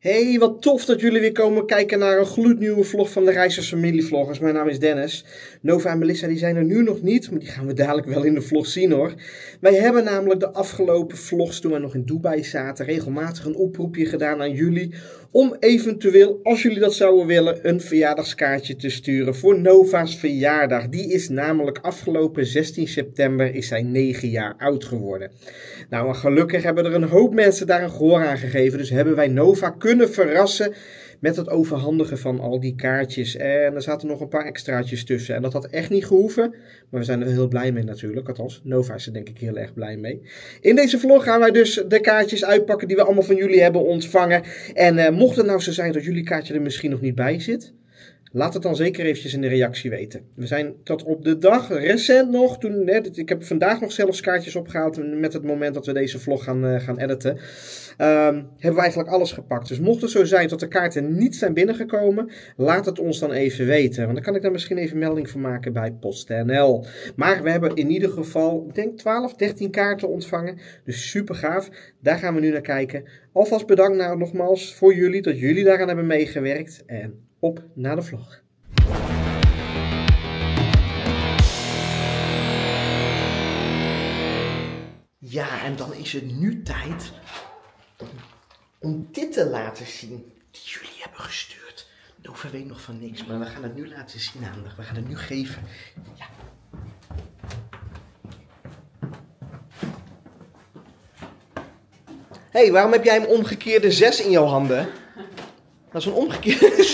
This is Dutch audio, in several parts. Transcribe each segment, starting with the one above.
Hey, wat tof dat jullie weer komen kijken naar een gloednieuwe vlog van de Reizers Familievloggers. Mijn naam is Dennis. Nova en Melissa die zijn er nu nog niet, maar die gaan we dadelijk wel in de vlog zien hoor. Wij hebben namelijk de afgelopen vlogs, toen we nog in Dubai zaten, regelmatig een oproepje gedaan aan jullie. Om eventueel, als jullie dat zouden willen, een verjaardagskaartje te sturen voor Nova's verjaardag. Die is namelijk afgelopen 16 september is zij 9 jaar oud geworden. Nou, en gelukkig hebben er een hoop mensen daar een gehoor aan gegeven. Dus hebben wij Nova kunnen verrassen met het overhandigen van al die kaartjes. En er zaten nog een paar extraatjes tussen. En dat had echt niet gehoeven. Maar we zijn er heel blij mee natuurlijk. Althans, Nova is er denk ik heel erg blij mee. In deze vlog gaan wij dus de kaartjes uitpakken die we allemaal van jullie hebben ontvangen. En mocht het nou zo zijn dat jullie kaartje er misschien nog niet bij zit, laat het dan zeker eventjes in de reactie weten. We zijn tot op de dag, recent nog, toen, ik heb vandaag nog zelfs kaartjes opgehaald met het moment dat we deze vlog gaan editen. Hebben we eigenlijk alles gepakt. Dus mocht het zo zijn dat de kaarten niet zijn binnengekomen, laat het ons dan even weten. Want dan kan ik daar misschien even melding van maken bij PostNL. Maar we hebben in ieder geval, ik denk 12, 13 kaarten ontvangen. Dus super gaaf. Daar gaan we nu naar kijken. Alvast bedankt nogmaals voor jullie, dat jullie daaraan hebben meegewerkt. En op naar de vlog. Ja, en dan is het nu tijd om dit te laten zien. Die jullie hebben gestuurd. Nova weet nog van niks, maar we gaan het nu laten zien aan haar. We gaan het nu geven. Ja. Hé, waarom heb jij een omgekeerde 6 in jouw handen? Dat is een omgekeerde.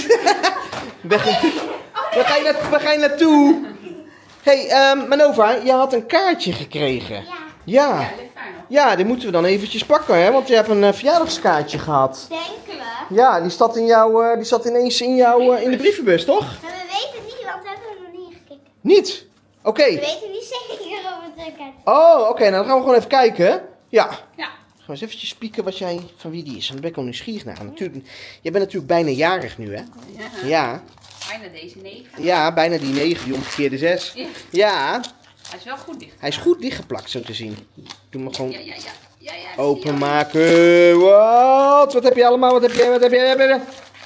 Waar ga je naartoe? Hé, Nova, je had een kaartje gekregen. Ja. Ja, die moeten we dan eventjes pakken, hè? Want je hebt een verjaardagskaartje gehad. Denken we? Ja, die zat ineens in de brievenbus, toch? Maar we weten het niet, want we hebben er nog niet gekeken. Niet? Oké. We weten niet zeker of het er kan. Oh, oké, nou dan gaan we gewoon even kijken. Ja. Gaan we eens eventjes spieken van wie die is. Dan ben ik wel nieuwsgierig naar. Natuurlijk, jij bent natuurlijk bijna jarig nu, hè? Ja. Bijna deze 9. Ja, bijna die 9, die omgekeerde 6. Ja. Hij is wel goed dicht. Hij is goed dichtgeplakt, zo te zien. Doe maar gewoon Ja, openmaken. Wat heb je allemaal? Wat heb je?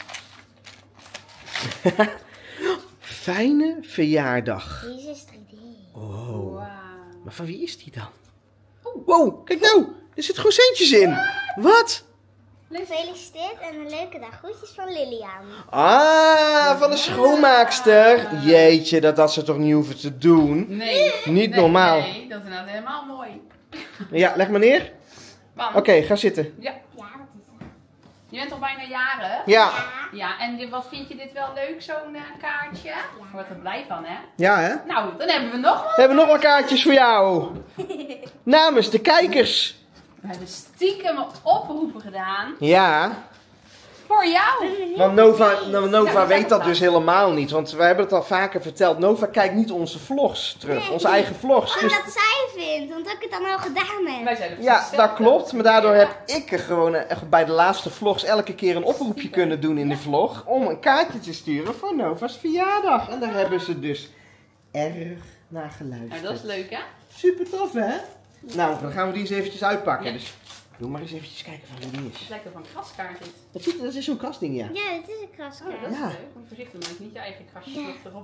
Fijne verjaardag. Deze is 3D. Oh. Wow. Maar van wie is die dan? Wow, kijk nou. Er zitten gewoon centjes in. Wat? Gefeliciteerd en een leuke dag. Groetjes van Lilian. Ah, van de schoonmaakster. Jeetje, dat ze toch niet hoeven te doen. Nee. Niet normaal. Nee, dat is nou helemaal mooi. Ja, leg maar neer. Oké, ga zitten. Ja. Ja, wat is het? Je bent toch bijna jarig? Ja. Ja, en wat vind je dit wel leuk, zo'n kaartje? Je wordt er blij van, hè? Ja, hè? Nou, dan hebben we nog wat. We hebben nog wel kaartjes voor jou. Namens de kijkers. We hebben stiekem oproepen gedaan Ja. voor jou. Want Nova weet dat dus helemaal niet. Want wij hebben het al vaker verteld. Nova kijkt niet onze vlogs terug. Onze eigen vlogs. Dus Omdat zij vindt, omdat ik het dan al gedaan heb. Wij zijn ja, dat klopt. Maar daardoor heb ik er gewoon echt bij de laatste vlogs elke keer een oproepje kunnen doen in de vlog. Om een kaartje te sturen voor Nova's verjaardag. En daar hebben ze dus erg naar geluisterd. Nou, dat is leuk, hè? Super tof, hè? Nou, dan gaan we die eens eventjes uitpakken. Ja. Dus doe maar eens eventjes kijken van wie die Het is. lijkt op een kraskaart dit. Dat is zo'n kastding, ja. Ja, het is een kraskaart. Oh, dat is Ja. leuk. Maar voorzichtig, maak niet je eigen krasje erop.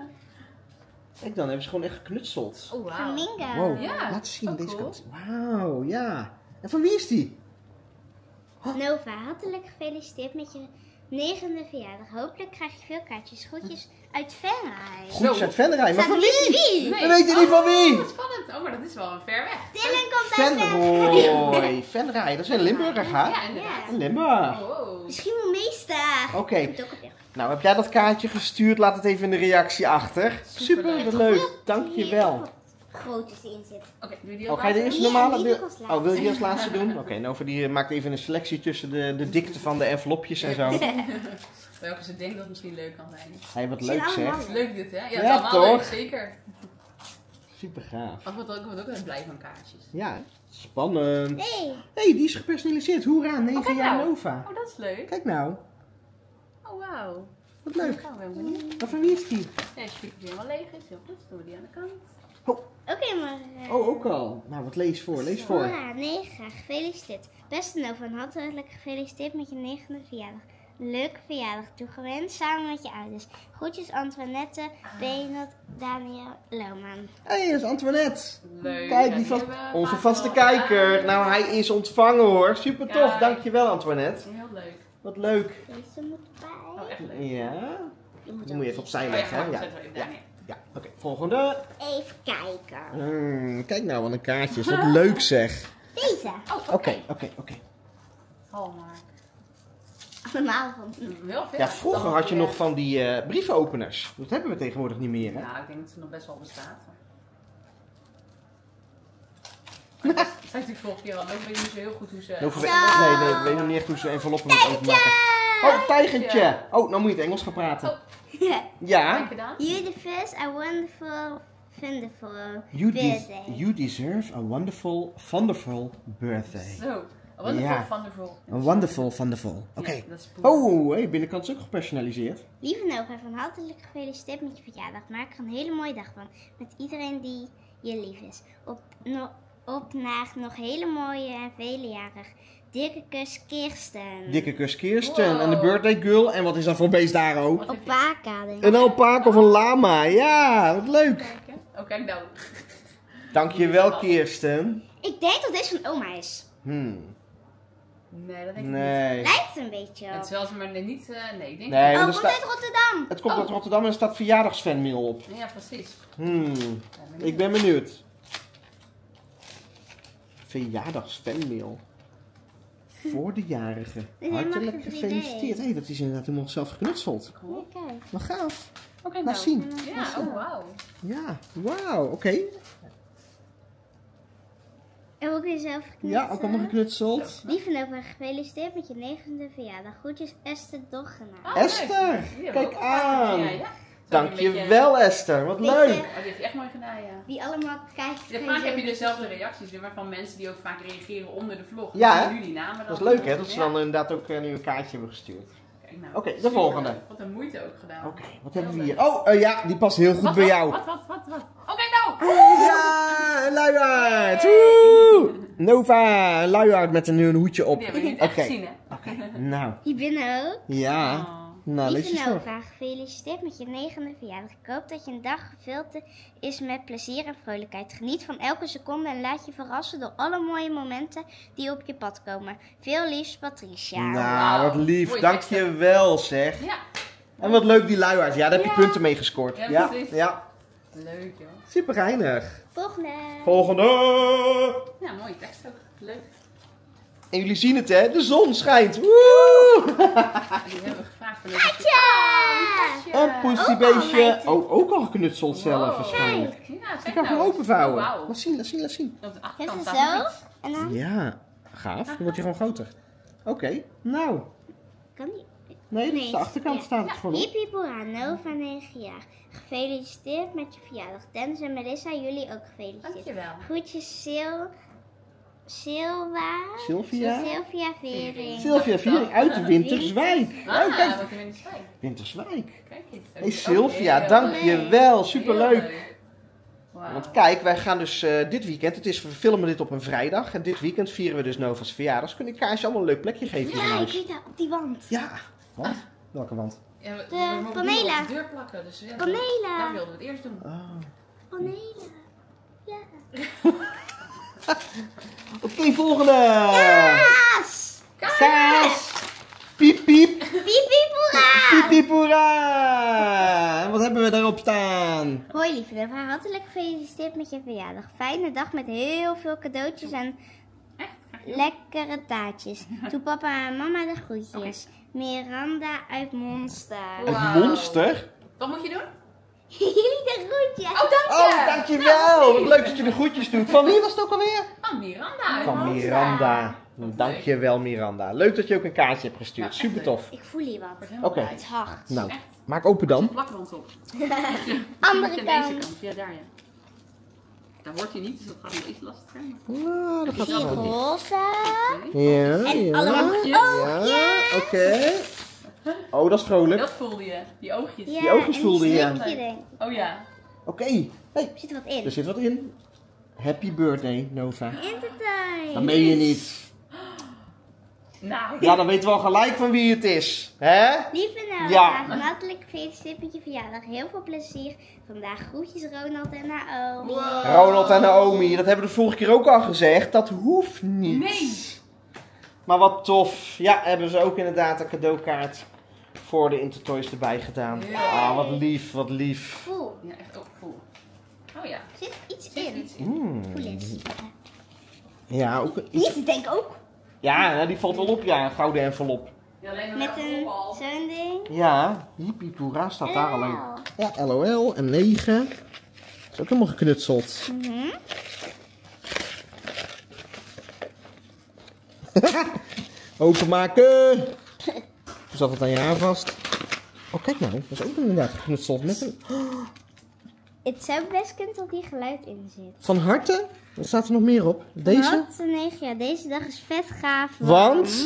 Kijk dan, hebben ze gewoon echt geknutseld. Oh, wauw. Flamingo. Wow, Ja, laat zien ook deze cool. kant. Wauw, ja. En van wie is die? Nova, hartelijk gefeliciteerd met je 9e verjaardag. Hopelijk krijg je veel kaartjes. Groetjes uit Venray. Goed, uit Venray. Maar Staat van niet wie? wie? We weten niet van wie. Wat spannend. Oh, maar dat is wel ver weg. Dylan komt uit Venray. Venray, dat is in Limburg, hè? Ja, inderdaad. In Limburg. Wow. Misschien wel meester. Oké. Komt ook op weg. Nou, heb jij dat kaartje gestuurd? Laat het even in de reactie achter. Super, wat leuk. Dankjewel. Groot is erin zit. Oké, doe je die Oh, ook ga je de later? eerste Ja, normale? die als laatste. Oh, wil je die als laatste doen? Oké, Nova die maakt even een selectie tussen de dikte van de envelopjes en zo. Welke ze denkt dat het misschien leuk kan zijn. Hey, wat Ze leuk zijn zeg. allemaal Leuk dit, hè? Ja, Ja, het is allemaal leuk, toch? zeker. Super gaaf. Ik word ook wel blij van kaartjes. Ja, spannend. Nee. Hey, die is gepersonaliseerd. Hoera, 9 kijk jaar nou. Nova. Oh, dat is leuk. Kijk nou, Oh, wauw. wat leuk. Oh, ben benieuwd. Maar van wie is die? Ja, als je helemaal leeg is, heel goed. Dan doen we die aan de kant. Oké, maar... Oh, ook al. Nou, wat lees voor, lees voor. Hoera, 9, gefeliciteerd. Beste Nova, hartelijk gefeliciteerd met je 9e verjaardag. Leuke verjaardag toegewenst samen met je ouders. Groetjes Antoinette, Benot, Daniel, Lohman. Hé, dat is Antoinette. Leuk. Kijk, die onze vaste kijker. Nou, hij is ontvangen hoor. Super tof, Kijk. dankjewel Antoinette. Heel leuk. Wat leuk. Deze moet bij. Oh, echt leuk. Ja. Die moet je even opzij Oh, ja, leggen. hè? dat Ja, zetten we even ja, daar neer. ja. Oké, volgende. Even kijken. Kijk nou, wat een kaartjes. Wat leuk zeg. Deze. Oké. Hallmark. Allemaal van. Heel veel. Ja, vroeger had je nog van die brievenopeners. Dat hebben we tegenwoordig niet meer, hè? Nou, ik denk dat ze nog best wel bestaat. Zei natuurlijk vorige keer al, ook weet je niet zo heel goed hoe ze... Nee, ik weet nog niet echt hoe ze enveloppen moeten openmaken. Oh, tijgertje! Oh, nou moet je het Engels gaan praten. Oh. Ja. Heb je gedaan? You the first, a wonderful, wonderful You birthday. deserve a wonderful birthday. Zo. Wonderful, Ja. wonderful. Een wonderful. Oké. Ja, dat is Oh, hey, binnenkant is ook gepersonaliseerd. Lieve Nova, van hartelijk gefeliciteerd met je verjaardag. Maak er een hele mooie dag van. Met iedereen die je lief is. Op naar nog hele mooie en vele jaren. Dikke kus Kirsten. Dikke kus Kirsten Wow. en de birthday girl. En wat is dat voor beest daar ook? Wat heb je Alpaca, denk ik. Een alpaca of een lama. Ja, wat leuk. kijken? Oh, kijk nou. Dankjewel Kirsten. Ik denk dat deze van oma is. Nee, dat denk ik niet. Nee. Lijkt een beetje Het op. is wel eens, maar nee, niet... nee, ik denk Nee, Oh, want er komt staat... uit Rotterdam. Het komt uit Rotterdam en er staat verjaardagsfanmail op. Ja, precies. Ik ben benieuwd. Verjaardagsfanmail. Voor de jarige. helemaal Hartelijk geen 3D. gefeliciteerd. Hé, dat is inderdaad helemaal zelf geknutseld. Ja, kijk. Wat gaaf. Oké, Laat nou. zien. Ja, oh wauw. Ja, wauw. Oké. En ook weer zelf geknipt. Ja, ook allemaal geknutseld. Lieve Nova, gefeliciteerd met je 9e verjaardag. Groetjes Esther Doggenaar. Oh, Esther, leuk. Die hebben we kijk ook al vaak aan. gezien, ja. Zo een beetje- Dankjewel Esther, wat Weet je, leuk. Oh, die heeft hij echt mooi gedaan, ja. Wie allemaal kijkt. Ja, vaak heb je dezelfde reacties weer, maar van mensen die ook vaak reageren onder de vlog. Ja, Dus hè? nu die namen dan. Dat is leuk hè, dat ze Ja. dan inderdaad ook nu een kaartje hebben gestuurd. Kijk nou. Oké, de Super. volgende. Wat een moeite ook gedaan. Oké, wat hebben we hier? Oh, ja, die past heel goed bij jou. Wat? Oh, kijk nou! Ja, een luiaard. Woe! Nova, een luiaard met een hoedje op. Die hebben we niet echt Oké, gezien, hè? nou, Die binnen ook. ja. Oh. Nou, lees Lieve eens voor. Nova, gefeliciteerd met je 9e verjaardag. Ik hoop dat je een dag gevuld is met plezier en vrolijkheid. Geniet van elke seconde en laat je verrassen door alle mooie momenten die op je pad komen. Veel liefs, Patricia. Nou, wat lief. Mooie Dankjewel zeg. Ja, En wat leuk die luiaard. Ja, daar heb je punten mee gescoord. Ja, Ja, precies. ja. leuk joh. Super geinig. Volgende. Volgende. Ja, mooie tekst ook. Leuk. En jullie zien het hè, de zon schijnt. Woe! Die hebben we gevraagd voor deze Een poesiebeestje. Oh, ook al geknutseld zelf waarschijnlijk. Ja, Ik kijk kan nou. hem openvouwen. Oh, wauw. Laat zien. Op de Heeft achterkant het staat nog zo? iets. En dan Ja, gaaf. Dan wordt hij gewoon groter. Oké, nou. kan die. Nee, dat is Nee. de achterkant Ja. staat het gewoon op. Hiep hiep hoera, Nova 9 jaar. Gefeliciteerd met je verjaardag. Dennis en Melissa, jullie ook gefeliciteerd. Dankjewel. Groetjes Sylvia? Sylvia Vering. Sylvia Viering uit Winterswijk. Ah, Oh, kijk. wat een winterspijk. Winterswijk. Kijk eens. Hey Sylvia, dankjewel. Superleuk. Wow. Want kijk, wij gaan dus dit weekend, we filmen dit op een vrijdag. En dit weekend vieren we dus Nova's verjaardag. Dus kunnen Kaasje allemaal een leuk plekje geven hier in Ja, ik huis. weet dat, op die wand. Ja, want? Welke wand? Ja, we De mogen panelen. nu op de deur plakken. Dus ja, Panelen. dat wilden we het eerst doen. Oh. Panelen. Ja. Oké, volgende. Kaas! Kaas. Piep, piep. Piep piep hoera! Piep, piep, hoera. En wat hebben we daarop staan? Hoi lieve Nova, hartelijk gefeliciteerd met je verjaardag. Fijne dag met heel veel cadeautjes en lekkere taartjes. Doe papa en mama de groetjes. Miranda uit Monster. Een Wauw. monster? Wat moet je doen? Jullie de groetjes. Oh, dank je! Oh, dankjewel. Wat leuk dat je de groetjes doet. Van wie was het ook alweer? Van Miranda. Van Miranda. Dankjewel Miranda. Leuk dat je ook een kaartje hebt gestuurd. Super tof. Ik voel hier wat. Oké. Het is hard. Nou, maak open dan. Plakrand op. Andere Aan deze kant. kant. Ja, daar ja. Daar hoort je niet, dus dat gaat nog iets lastiger. Nou, dat gaat Die wel. roze. Ja, En ja. allemaal Ja, oké. Oh, dat is vrolijk. Dat voelde je, die oogjes. Ja, Die oogjes en voelde je. slikje denk ik. Oh ja. Oké. Hey, Er zit wat in. er zit wat in. Happy birthday, Nova. Intertime. Dat meen je niet. Nou, Ja, dan weten we al gelijk van wie het is. Hè? Lieve Nova, Ja. van hartelijk gefeliciteerd met je verjaardag. Heel veel plezier. Vandaag groetjes Ronald en Naomi. Ronald en Naomi, dat hebben we de vorige keer ook al gezegd. Dat hoeft niet. nee. Maar wat tof. Ja, hebben ze ook inderdaad een cadeaukaart voor de Intertoys erbij gedaan. Ja. Ah, wat lief, wat lief. Voel. Ja, echt ook cool. Oh ja. Zit iets Zit in. iets in. Voel eens. Ja, ook iets. Hier denk ik ook. Ja, nou, die valt wel op, ja, een gouden envelop. Ja, alleen Met nog een al. zo'n ding. Ja, hippie poera staat daar alleen. LOL. Ja, LOL en 9. Is ook helemaal geknutseld. Mhm. Openmaken! Hoe zat het aan je haar vast? Oh, kijk nou, dat is ook inderdaad geknutseld met een... Het zou best kunnen dat hier geluid in zit. Van harte? Wat staat er nog meer op? Deze? Wat? 9 jaar. Deze dag is vet gaaf. Want?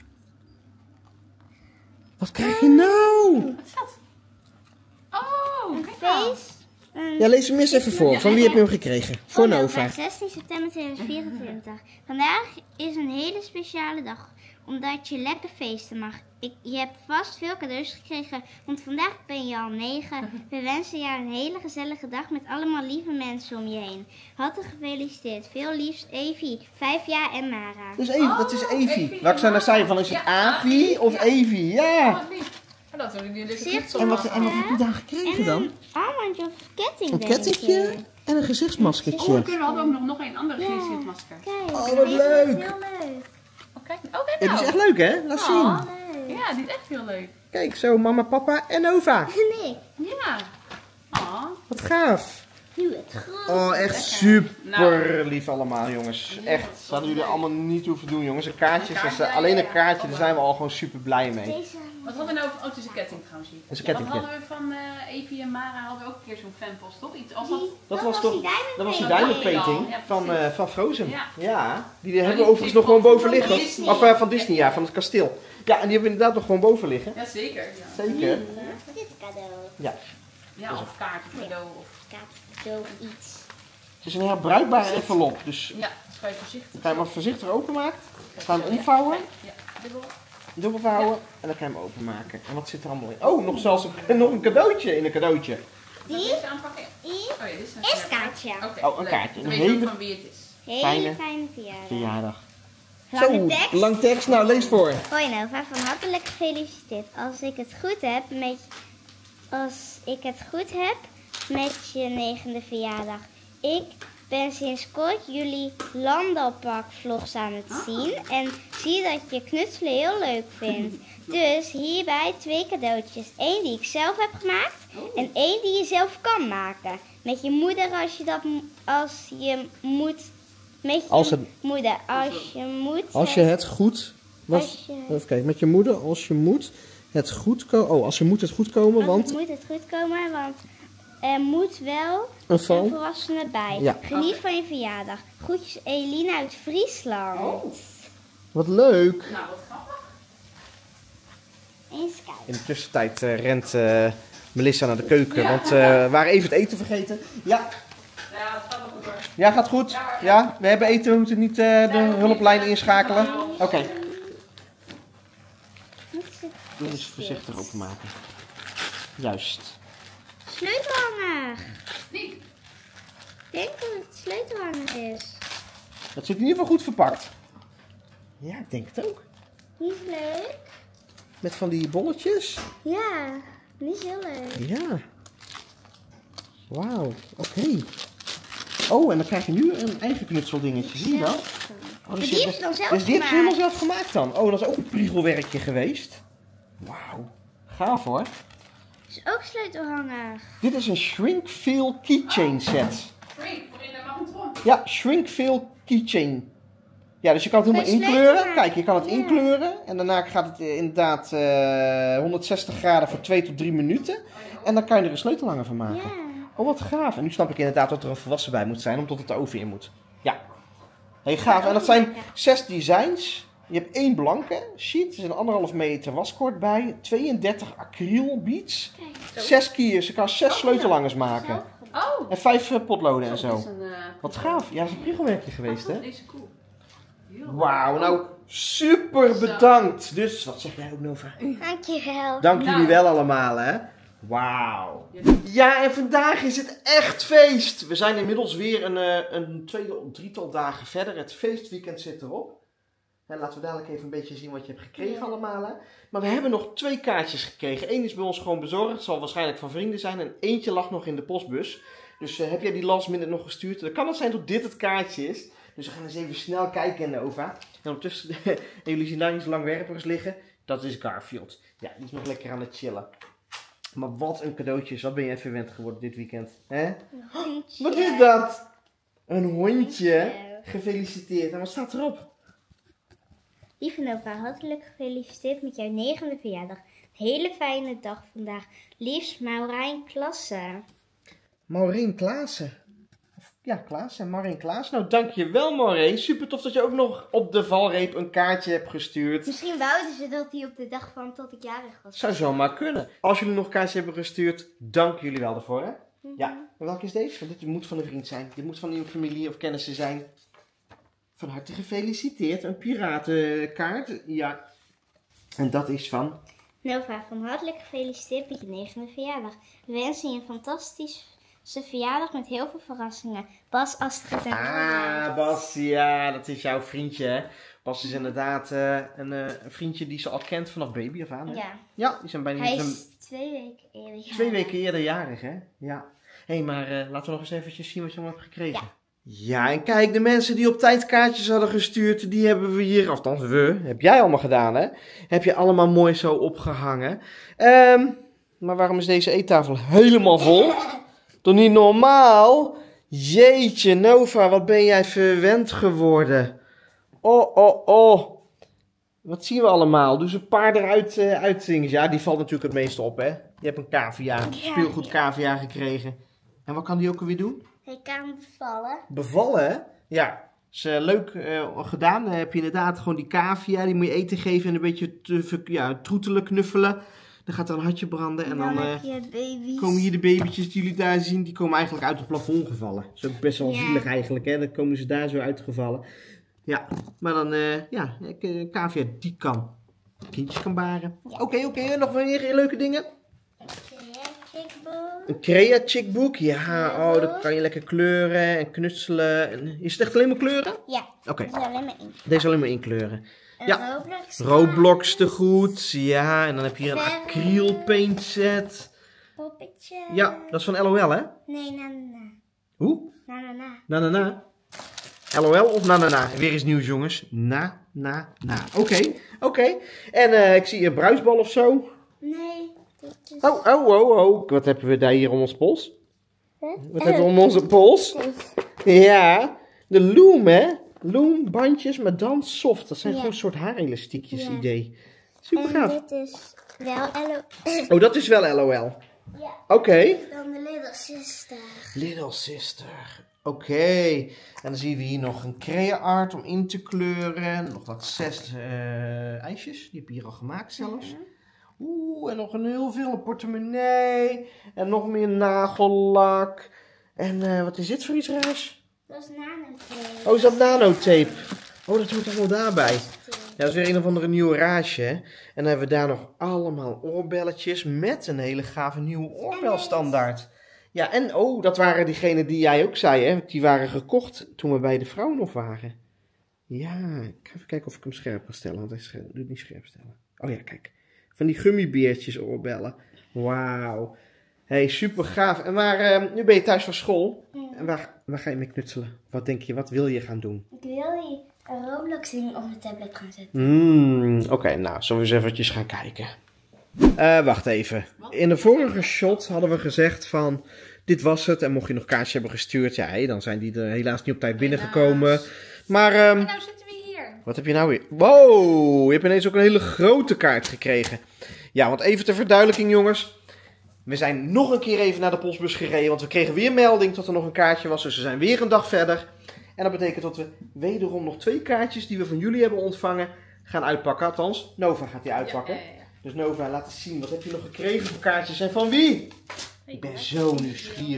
Wat krijg je nou? Wat is dat? Oh, Een kijk nou. feest. Ja, lees hem eens even voor. Van wie heb je hem gekregen? Voor Nova. 16 september 2024. Vandaag is een hele speciale dag. Omdat je lekker feesten mag. Je hebt vast veel cadeaus gekregen. Want vandaag ben je al 9. We wensen jou een hele gezellige dag met allemaal lieve mensen om je heen. Hartelijk gefeliciteerd. Veel liefst Evie, 5 jaar en Mara. Dus even, dat is Evie. Evie. Waar ik zou naar zei van, is het Ja, Avi of ja. Evie? Ja. Oh, lief. Oh, dat hebben jullie Gezicht- En wat heb je daar gekregen dan? Armbandje of ketting. Een denk kettingje ik. en een gezichtsmaskertje. We hadden ook nog een andere gezichtmasker. Kijk, Oh, wat deze leuk. is heel leuk. Oh, kijk nou. Ja, die is echt leuk, hè? Laat zien. Oh. Leuk. Ja, die is echt heel leuk. Kijk, zo mama, papa en Nova. Nee, Ja. Oh. Wat gaaf. nu het groot. Oh, echt super lief allemaal, jongens. Echt. Dat hadden jullie allemaal niet hoeven doen, jongens. Een kaartje, alleen een kaartje, daar zijn we al gewoon super blij mee. Deze. Wat hadden we nou? Oh, het is een ketting trouwens. hier. is een Wat kettingje. hadden we van Evie en Mara? Hadden we ook een keer zo'n fanpost, toch? Iets als Die- dat... Dat was toch, die dat was die diamond diamond painting Ja, van, precies. van Frozen. Ja. Ja, die hebben we die overigens nog van- gewoon boven van liggen. Disney. Of van Disney, ja, van het kasteel. Ja, en die hebben we inderdaad nog gewoon boven liggen. Ja, zeker. Ja, Zeker. Dit cadeau. Ja, ja of kaart of cadeau. Of... Cadeau of iets. het is een herbruikbare envelop. Dus Ja, dat kan je voorzichtig. ga je hem wat voorzichtig openmaken. Ga je hem omvouwen. Ja, dubbel. Dubbel vouwen en dan kan je hem openmaken. En wat zit er allemaal in? Oh, nog zelfs nog een cadeautje in een cadeautje. Die Deze aanpakken. is Oh ja, dit is een is kaartje. Oké, Oh, een leuk. kaartje. Dan Een weet je ook hele- van wie het is. hele fijne fijne verjaardag. Verjaardag. Lange tekst. lang tekst. Nou, lees voor. Hoi Nova, van hartelijk gefeliciteerd. Als ik het goed heb met je 9e verjaardag. Ik ben sinds kort jullie Landalpark vlogs aan het zien en zie dat je knutselen heel leuk vindt. Dus hierbij 2 cadeautjes. 1 die ik zelf heb gemaakt en 1 die je zelf kan maken. Met je moeder met je moeder Als je het goed... Als je- Even kijken, met je moeder, als je moet het goed komen... Oh, als je moet het goed komen, want moet het goed komen, want er moet wel een een val... volwassene bij. Ja. Geniet van je verjaardag. Groetjes Elina uit Friesland. Oh. Wat leuk. Nou, wat grappig. Eens kijken. In de tussentijd rent Melissa naar de keuken, want we waren even het eten vergeten. Ja, Ja, dat gaat wel goed hoor. ja, gaat goed. Ja, we hebben eten, we moeten niet de hulplijn inschakelen. Oké. Doe eens voorzichtig openmaken. Juist. Sleutelhanger. Nee. Ik denk dat het sleutelhanger is. Dat zit in ieder geval goed verpakt. Ja, ik denk het ook. Niet leuk. Met van die bolletjes. Ja, niet heel leuk. Ja. Wauw, oké. Oh, en dan krijg je nu een eigen knutseldingetje, zie je dat? Oh, Die heb je dan zelf dus die heb je gemaakt. helemaal zelf gemaakt dan? Oh, dat is ook een priegelwerkje geweest. Wauw, gaaf hoor. Is ook sleutelhanger. Dit is een Shrinkfeel keychain set. Free, voor in de magnetron. Ja, Shrinkfeel keychain. Ja, dus je kan het helemaal Kan je inkleuren. sleutelen? Kijk, je kan het Ja. inkleuren. En daarna gaat het inderdaad 160 graden voor 2 tot 3 minuten. En dan kan je er een sleutelhanger van maken. Ja. Oh, wat gaaf. En nu snap ik inderdaad dat er een volwassen bij moet zijn, omdat het de oven in moet. Ja. Hey, gaaf. En dat zijn 6 designs. Je hebt 1 blanke sheet. Er is een 1,5 meter waskoord bij. 32 acryl beads. 6 keer. Je kan 6 sleutelhangers maken. Zelf gedaan. Oh! En 5 potloden en Dat zo. is een, Wat gaaf. Ja, dat is een priegelwerkje geweest, hè? Deze cool. Wauw, nou super bedankt. Dus, wat zeg jij ook, Nova? Dankjewel. Dank jullie Nou. wel allemaal, hè? Wauw. Ja, en vandaag is het echt feest. We zijn inmiddels weer een drietal dagen verder. Het feestweekend zit erop. En laten we dadelijk even een beetje zien wat je hebt gekregen allemaal, hè? Maar we hebben nog 2 kaartjes gekregen. Eén is bij ons gewoon bezorgd. Zal waarschijnlijk van vrienden zijn. En eentje lag nog in de postbus. Dus heb jij die last minute nog gestuurd? Dan kan het zijn dat dit het kaartje is. Dus we gaan eens even snel kijken, Nova. En ondertussen, en jullie zien daar niet zo lang werpers liggen. Dat is Garfield. Ja, die is nog lekker aan het chillen. Maar wat een cadeautjes. Wat ben jij verwend geworden dit weekend? Hè? Een hondje. Wat is dat? Een hondje. Gefeliciteerd. En wat staat erop? Lieve Nova, hartelijk gefeliciteerd met jouw 9e verjaardag. Een hele fijne dag vandaag. Liefst Maurijn Klasse. Maureen Klaassen. Ja, Klaassen. Maureen Klaassen. Nou, dankjewel Maureen. Super tof dat je ook nog op de valreep een kaartje hebt gestuurd. Misschien wouden ze dat hij op de dag van tot ik jarig was. Zou zomaar kunnen. Als jullie nog kaartjes hebben gestuurd, dank jullie wel daarvoor, hè? Ja. En welke is deze? Want dit moet van een vriend zijn. Dit moet van uw familie of kennissen zijn. Van harte gefeliciteerd. Een piratenkaart. Ja. En dat is van... Nova, van hartelijk gefeliciteerd met je 9e verjaardag. We wensen je een fantastische verjaardag met heel veel verrassingen. Bas, Astrid en Ah, Bas. Ja, dat is jouw vriendje, hè? Bas is inderdaad een vriendje die ze al kent vanaf baby af aan, hè? Ja, Ja, die zijn bijna... hij is 2 weken eerder jarig. 2 weken eerder jarig, hè? Ja. Hé, maar laten we nog eens eventjes zien wat je allemaal hebt gekregen. Ja, en kijk, de mensen die op tijd kaartjes hadden gestuurd, die hebben we hier, althans heb jij allemaal gedaan, hè? Heb je allemaal mooi zo opgehangen. Maar waarom is deze eettafel helemaal vol? Toch niet normaal? Jeetje, Nova, wat ben jij verwend geworden. Oh. Wat zien we allemaal? Doe ze een paar eruit uitzingen. Ja, die valt natuurlijk het meeste op, hè? Je hebt een cavia, speelgoed cavia gekregen. En wat kan die ook alweer doen? Hij kan bevallen. Bevallen, hè? Ja, is leuk gedaan. Dan heb je inderdaad gewoon die cavia, die moet je eten geven en een beetje troetelen, knuffelen. Dan gaat er een hartje branden en dan heb je baby's. komen hier de babytjes die jullie daar zien, die komen eigenlijk uit het plafond gevallen. Dat is ook best wel zielig eigenlijk, hè? Dan komen ze daar zo uitgevallen. Ja, maar dan, cavia die kan kindjes kan baren. Ja. Oké, nog meer leuke dingen? Een Crea-chickbook? Ja, oh, dan kan je lekker kleuren en knutselen. Is het echt alleen maar kleuren? Ja, Oké. deze alleen maar in. Deze alleen maar in kleuren. Ja, Roblox. Roblox te goed. Ja, en dan heb je hier een acryl paint set. Poppetje. Ja, dat is van LOL, hè? Nee, na. Hoe? Na. LOL of na. Weer eens nieuws, jongens. Na. Oké. En ik zie hier een bruisbal of zo. Nee. Dit is... Oh. Wat hebben we daar hier om ons pols? Huh? Wat hebben we om onze pols? Ja, de Loom, hè? Loom bandjes, maar dan soft. Dat zijn gewoon een soort haarelastiekjes idee. Super gaaf. En dit is wel LOL. Oh, dat is wel LOL. Ja. Oké. Dan de Little Sister. Little Sister. Oké. En dan zien we hier nog een Crea-art om in te kleuren. Nog wat 6 ijsjes. Die heb je hier al gemaakt zelfs. En nog een heel veel portemonnee. En nog meer nagellak. En wat is dit voor iets raars? Dat is nanotape. Oh, is dat nanotape? Oh, dat hoort allemaal daarbij. Ja, dat is weer een of andere nieuwe raasje. Hè? En dan hebben we daar nog allemaal oorbelletjes met een hele gave nieuwe oorbelstandaard. Ja, en dat waren diegenen die jij ook zei, hè? Die waren gekocht toen we bij de Vrouwenhof waren. Ja, ik ga even kijken of ik hem scherp kan stellen, want hij doet niet scherp stellen. Oh ja, kijk. Van die gummibeertjes oorbellen. Wauw. Hey, super gaaf. En nu ben je thuis van school. En waar ga je mee knutselen? Wat denk je, wat wil je gaan doen? Ik wil hier een Roblox ding op mijn tablet gaan zetten. Oké, nou, zullen we eens eventjes gaan kijken. Wacht even. In de vorige shot hadden we gezegd van, dit was het. En mocht je nog kaartjes hebben gestuurd, ja, dan zijn die er helaas niet op tijd binnengekomen. Maar, En nou zitten we hier. wat heb je nou weer? Wow, je hebt ineens ook een hele grote kaart gekregen. Ja, want even ter verduidelijking, jongens. We zijn nog een keer even naar de postbus gereden, want we kregen weer melding dat er nog een kaartje was. Dus we zijn weer een dag verder. En dat betekent dat we wederom nog 2 kaartjes die we van jullie hebben ontvangen gaan uitpakken. Althans, Nova gaat die uitpakken. Ja. Dus Nova, laat eens zien. Wat heb je nog gekregen voor kaartjes en van wie? Ik ben zo nieuwsgierig.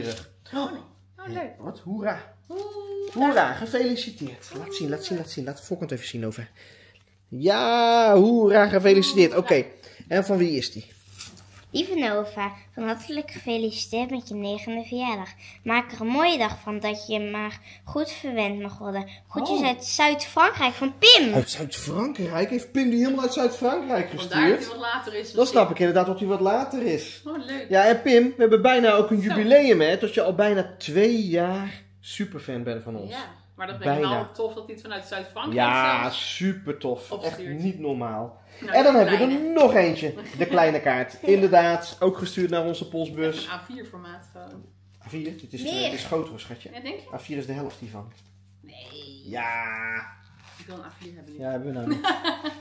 Oh, nee. Oh, leuk. Wat? Hoera. Hoera, gefeliciteerd. Laat zien. Laat de voorkant even zien over. Ja, hoera, gefeliciteerd. Oké, en van wie is die? Lieve Nova, van hartelijk gefeliciteerd met je 9e verjaardag. Maak er een mooie dag van dat je maar goed verwend mag worden. Groetjes uit Zuid-Frankrijk van Pim. Uit Zuid-Frankrijk? Heeft Pim die helemaal uit Zuid-Frankrijk Want daar dat gestuurd? hij wat later is. Dan snap ik inderdaad dat hij wat later is. Oh, leuk. Ja, en Pim, we hebben bijna ook een jubileum, hè? Dat je al bijna 2 jaar superfan bent van ons. Ja, maar dat ben je Bijna. wel tof dat hij het vanuit Zuid-Frankrijk Ja, zelfs super tof. Echt opstuurt. niet normaal. Nou, En dan de hebben we kleine. er nog eentje. De kleine kaart. Inderdaad, ook gestuurd naar onze postbus. Een A4 formaat gewoon. A4, dit is, Meer. dit is groter, schatje. Ja, denk je? A4 is de helft hiervan. Nee. Ja. Ik wil een A4 hebben nu. Ja, hebben we nou niet.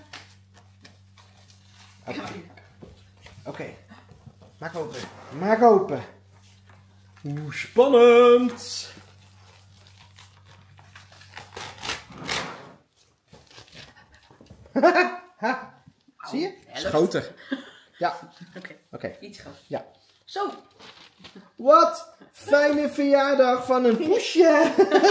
Oké. Maak open. Maak open. Oeh, spannend. Zie je? Is groter. Ja. Oké, Oké. iets groter. Ja. Zo. Wat? Fijne verjaardag van een poesje.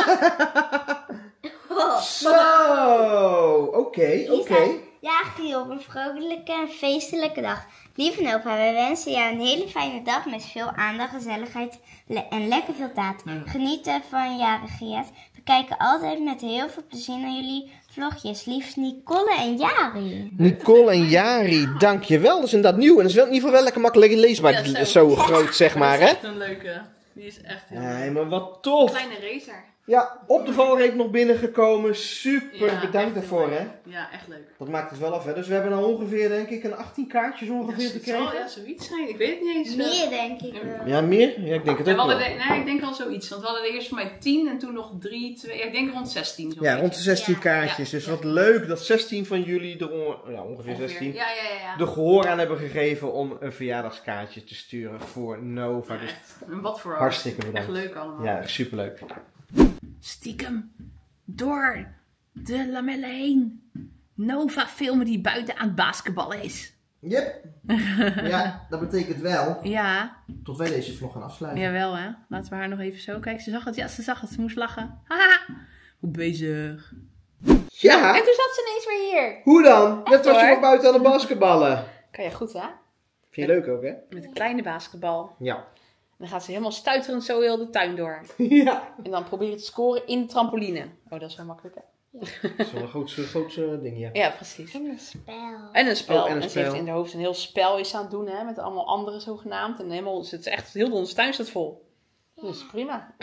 Zo. Oké. Jaag je op een vrolijke en feestelijke dag. Lieve Nova, wij wensen jou een hele fijne dag met veel aandacht, gezelligheid en lekker veel taart. Geniet van je jarigheid. We kijken altijd met heel veel plezier naar jullie vlogjes. Liefst Nicole en Jari. Nicole en Jari, dankjewel. Dat is inderdaad nieuw. En dat is wel in ieder geval wel lekker makkelijk leesbaar. Ja, zo groot, zeg maar, Dat hè? is echt een leuke. Die is echt heel Nee, leuk. maar wat tof. Kleine racer. Ja, op de valreep nog binnengekomen. Super Ja, bedankt echt daarvoor, heel hè? leuk. Ja, echt leuk. Dat maakt het wel af, hè? Dus we hebben al ongeveer, denk ik, een 18 kaartjes ongeveer Het zal gekregen. zoiets zijn. Ik weet het niet eens. Meer denk ik wel. Ja, meer? Ja, ik denk het En ook we wel. hadden nee, ik denk al zoiets. Want we hadden er eerst voor mij 10 en toen nog 3, 2. Ik denk rond 16. Zo'n Ja, beetje. rond de 16 Ja. kaartjes. Ja. Dus wat leuk dat 16 van jullie er ongeveer 16 Ja. de gehoor aan hebben gegeven om een verjaardagskaartje te sturen voor Nova. Dus Echt. En wat voor hartstikke Echt bedankt. leuk allemaal. Ja, superleuk. Stiekem door de lamellen heen. Nova filmen die buiten aan het basketballen is. Yep. Ja, dat betekent wel Ja, tot wij deze vlog gaan afsluiten. jawel hè. Laten we haar nog even zo kijken. Ze zag het, ja ze zag het. Ze moest lachen. Haha. Goed bezig. Ja, En toen zat ze ineens weer hier. hoe dan? Net was je hoor. nog buiten aan de basketballen. Kan je goed hè? Vind je leuk ook, hè? Met een kleine basketbal. Ja. Dan gaat ze helemaal stuiterend zo heel de tuin door. Ja. En dan probeer je te scoren in de trampoline. Oh, dat is wel makkelijk hè? Dat is wel een groot ding, ja. Ja, precies. En een spel. En een spel. Oh, en een en ze heeft spel. in haar hoofd een heel spel is aan het doen, hè, met allemaal anderen zogenaamd. En helemaal, het is echt heel de onze tuin staat vol. Dus prima.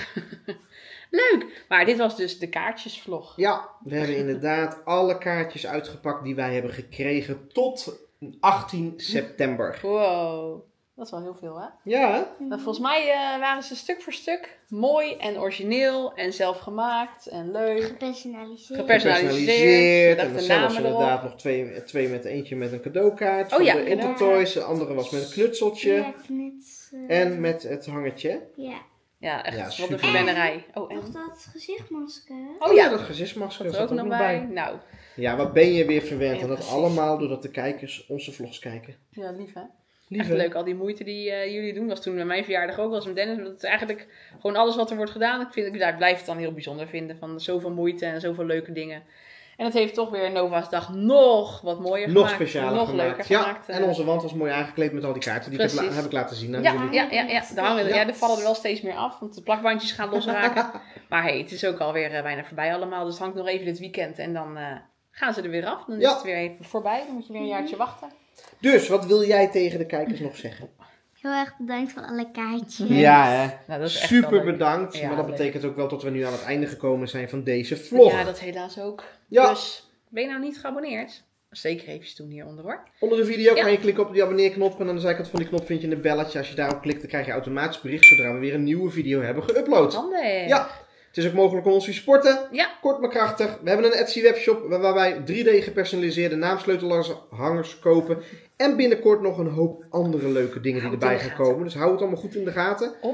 Leuk! Maar dit was dus de kaartjesvlog. Ja, we hebben inderdaad alle kaartjes uitgepakt die wij hebben gekregen tot 18 september. Wow, dat is wel heel veel, hè? Ja, hè? Nou, volgens mij waren ze stuk voor stuk mooi en origineel en zelfgemaakt en leuk. Gepersonaliseerd. Gepersonaliseerd. En De zelfs namen inderdaad erop. nog twee met eentje met een cadeaukaart Oh van ja, de Intertoys. De andere was met een knutseltje. Ja, knutsen. En met het hangertje. Ja. Ja, echt Ja, wat super. een verwennerij. Oh, en? Nog dat gezichtmasker. Oh ja, dat gezichtsmasker dat er zat ook nog bij. Nou, Ja, wat ben je weer verwend. Ja, En dat precies. allemaal doordat de kijkers onze vlogs kijken. ja, lief hè? Lief, Echt hè? leuk, al die moeite die jullie doen. Was toen bij mijn verjaardag ook, was met Dennis. Dat is eigenlijk gewoon alles wat er wordt gedaan. Ik blijf het dan heel bijzonder vinden. Van zoveel moeite en zoveel leuke dingen. En dat heeft toch weer Nova's dag nog wat mooier Nog gemaakt. specialer nog gemaakt. leuker Ja, gemaakt. en onze wand was mooi aangekleed met al die kaarten. Die Precies. heb ik laten zien aan Ja, jullie. ja. Ja. Ja, er vallen er wel steeds meer af. Want de plakbandjes gaan losraken. Maar hey, het is ook alweer bijna voorbij allemaal. Dus het hangt nog even dit weekend. En dan gaan ze er weer af. Dan is Ja. het weer even voorbij. Dan moet je weer een jaartje wachten. Dus, wat wil jij tegen de kijkers nog zeggen? Heel erg bedankt voor alle kaartjes. Ja, hè? Nou, dat is echt wel Super leuk. bedankt. Ja, maar dat leuk. betekent ook wel dat we nu aan het einde gekomen zijn van deze vlog. Ja, dat helaas ook. Ja. Dus ben je nou niet geabonneerd? Zeker even doen hieronder hoor. Onder de video Ja. kan je klikken op die abonneerknop. En aan de zijkant van die knop vind je een belletje. Als je daarop klikt, dan krijg je automatisch bericht zodra we weer een nieuwe video hebben geüpload. Handig. Ja, het is ook mogelijk om ons te supporten. Ja. Kort maar krachtig. We hebben een Etsy webshop waar wij 3D gepersonaliseerde naamsleutelhangers kopen. En binnenkort nog een hoop andere leuke dingen die Houd het erbij in de gaan gaten. komen. Dus hou het allemaal goed in de gaten. Op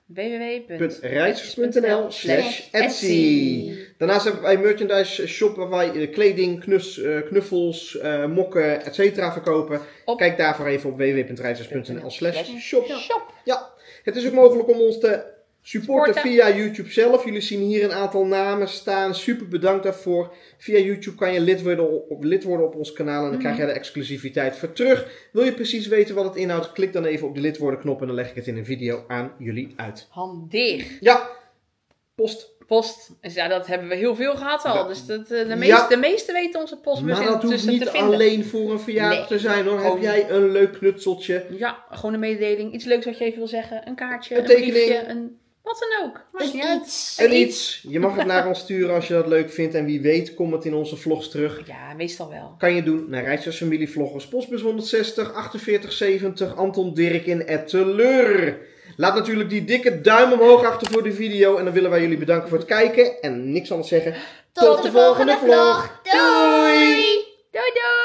www.reizigers.nl/Etsy. Daarnaast hebben wij een merchandise shop waar wij kleding, knuffels, mokken, etc. verkopen. Op- Kijk daarvoor even op www.reizigers.nl/shop. Shop. Ja, het is ook mogelijk om ons te Supporten via YouTube zelf. Jullie zien hier een aantal namen staan. Super bedankt daarvoor. Via YouTube kan je lid worden op ons kanaal en dan krijg je de exclusiviteit voor terug. Wil je precies weten wat het inhoudt? Klik dan even op de lid worden knop en dan leg ik het in een video aan jullie uit. Handig. Ja, post. Dus ja, dat hebben we heel veel gehad al. Ja. Dus de meeste weten onze postbus Maar dat hoeft niet alleen voor een verjaardag te zijn hoor. Heb jij een leuk knutseltje? Ja, gewoon een mededeling. Iets leuks wat je even wil zeggen. Een kaartje, een tekening. briefje, wat dan ook. Iets. Je mag het naar ons sturen als je dat leuk vindt. En wie weet komt het in onze vlogs terug. Ja, meestal wel. Kan je doen naar Reizigers Familievloggers. Postbus 160 4870 Anton Dirk in Etteleur. Laat natuurlijk die dikke duim omhoog achter voor de video. En dan willen wij jullie bedanken voor het kijken. En niks anders zeggen. Tot de volgende vlog. Doei! Doei doei!